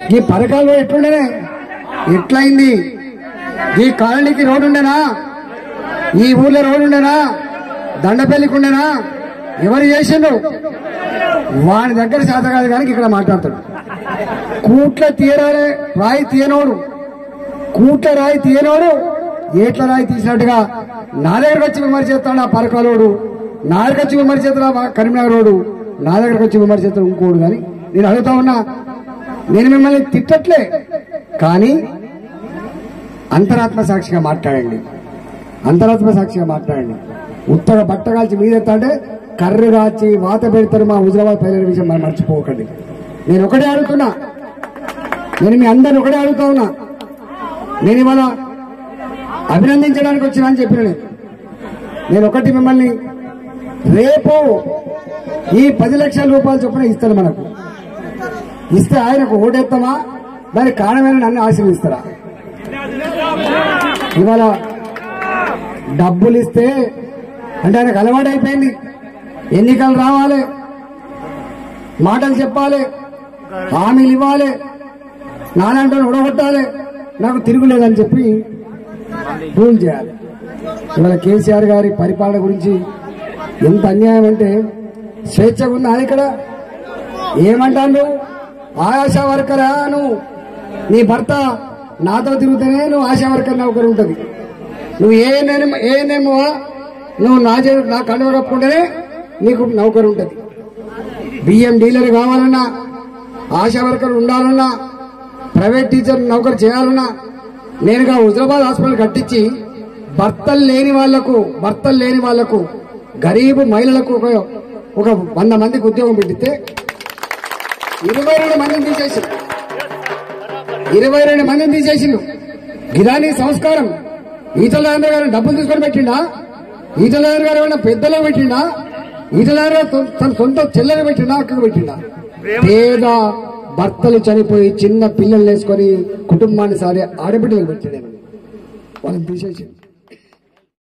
ఈ పరకాలు ఎట్లుండేనే ఎట్లయింది? ఈ కాలనీకి రోడ్డు ఉండేనా? ఈ ఊర్లో రోడ్డు ఉండేనా? దండపల్లికి ఉండేనా? ఎవరు చేసిండు? వాని దగ్గర శాత కాదు కానీ ఇక్కడ మాట్లాడతాడు. కూట్ల తీయరాలే రాయి తీయనోడు, కూట్ల రాయి తీయనోడు ఏట్ల రాయి తీసినట్టుగా నా దగ్గరకు వచ్చి విమర్శ చేస్తాడు ఆ పరకాలోడు, నా దగ్గరకు వచ్చి విమర్శ చేస్తాడు కరీంనగర్ రోడ్డు, నా దగ్గరకు వచ్చి విమర్శ చేస్తాడు ఇంకోడు. కానీ నేను అడుగుతా ఉన్నా, నేను మిమ్మల్ని తిట్టట్లే, కానీ అంతరాత్మ సాక్షిగా మాట్లాడండి, అంతరాత్మ సాక్షిగా మాట్లాడండి. ఉత్తర బట్ట కాల్చి మీదెత్తా అంటే కర్రు కాల్చి వాత పెడతారు మా హుజరాబాద్ పైన విషయం మనం మర్చిపోకండి. నేను ఒకటే అడుగుతున్నా, నేను మీ అందరిని ఒకటే అడుగుతా ఉన్నా. నేను ఇవాళ అభినందించడానికి వచ్చినా అని చెప్పిన నేను ఒకటి మిమ్మల్ని, రేపు ఈ 10 లక్షల రూపాయలు చొప్పున ఇస్తాడు మనకు. ఇస్తే ఆయనకు ఓటేస్తామా? దానికి కారణమైన నన్ను ఆశీర్వదిస్తారా? ఇవాళ డబ్బులు ఇస్తే అంటే ఆయనకు అలవాటు అయిపోయింది. ఎన్నికలు రావాలి, మాటలు చెప్పాలి, హామీలు ఇవ్వాలి, నాలంటూ ఉడగొట్టాలి, నాకు తిరుగులేదని చెప్పి రూల్ చేయాలి. ఇవాళ కేసీఆర్ గారి పరిపాలన గురించి ఎంత అన్యాయం అంటే, స్వేచ్ఛగా ఉందా ఇక్కడ? ఏమంటాను? ఆశా వర్కరా నువ్వు? నీ భర్త నాతో తిరుగుతూనే నువ్వు ఆశా వర్కర్ నౌకరు ఉంటుంది. నువ్వు ఏనేమో నువ్వు నా కండువ కప్పుకుంటేనే నీకు నౌకరు ఉంటుంది. బియ్యం డీలర్ కావాలన్నా, ఆశా వర్కర్ ఉండాలన్నా, ప్రైవేట్ టీచర్ నౌకరు చేయాలన్నా, నేనుగా హుజరాబాద్ హాస్పిటల్ కట్టించి భర్తలు లేని వాళ్లకు గరీబు మహిళలకు ఒక 100 మందికి ఉద్యోగం పెట్టితే 22 మందిని తీసేసిండు. 22 మందిని తీసేసిండు. గిదాని సంస్కారం. ఈటల రాజేంద్ర గారు డబ్బులు తీసుకొని పెట్టిండా? ఈటల రాజేంద్ర గారు ఏమైనా పెద్దలో పెట్టిండా? ఈటల రాజేంద్ర తన సొంత చెల్లెలు పెట్టిండా, అక్కకు పెట్టిండా? పేద భర్తలు చనిపోయి చిన్న పిల్లలు వేసుకొని కుటుంబాన్ని సారే ఆడబిడ్డలు పెట్టాడు, వాళ్ళని తీసేసిండు.